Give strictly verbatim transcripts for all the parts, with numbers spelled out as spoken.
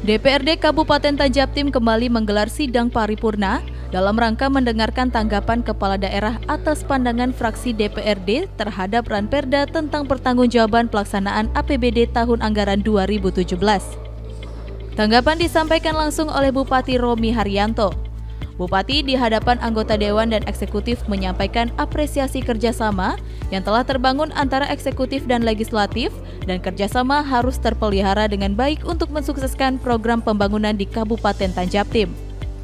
D P R D Kabupaten Tajabtim kembali menggelar sidang paripurna dalam rangka mendengarkan tanggapan kepala daerah atas pandangan fraksi D P R D terhadap Ranperda tentang pertanggungjawaban pelaksanaan A P B D tahun anggaran dua ribu tujuh belas. Tanggapan disampaikan langsung oleh Bupati Romi Haryanto. Bupati di hadapan anggota Dewan dan Eksekutif menyampaikan apresiasi kerjasama yang telah terbangun antara eksekutif dan legislatif, dan kerjasama harus terpelihara dengan baik untuk mensukseskan program pembangunan di Kabupaten Tajabtim.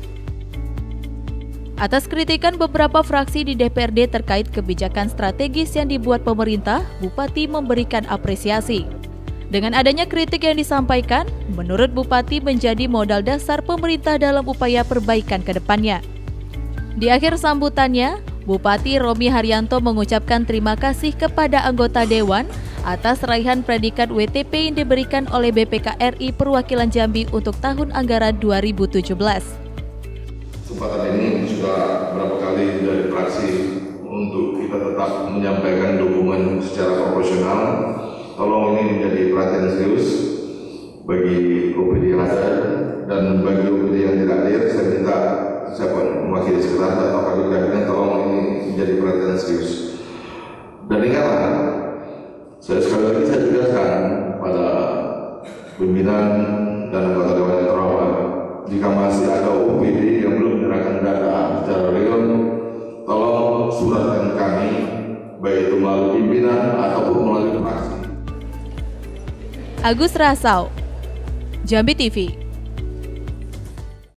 Atas kritikan beberapa fraksi di D P R D terkait kebijakan strategis yang dibuat pemerintah, Bupati memberikan apresiasi. Dengan adanya kritik yang disampaikan, menurut Bupati menjadi modal dasar pemerintah dalam upaya perbaikan ke depannya. Di akhir sambutannya, Bupati Romi Haryanto mengucapkan terima kasih kepada anggota Dewan atas raihan predikat W T P yang diberikan oleh B P K R I Perwakilan Jambi untuk tahun anggaran dua ribu tujuh belas. Kesempatan ini sudah berapa kali dari fraksi untuk kita tetap menyampaikan dukungan secara proporsional. Tolong ini menjadi perhatian serius bagi O P D yang ada dan bagi O P D yang tidak hadir. Saya minta siapa mewakili sekitar atau kami kabinet tolong ini menjadi perhatian serius. Dan ingatlah, saya sekali lagi saya tegaskan pada pimpinan dan anggota Dewan yang terhormat, jika masih ada O P D yang belum menyerahkan data secara real, tolong suratkan kami, baik itu melalui pimpinan ataupun melalui fraksi. Agus Rasau, Jambi T V.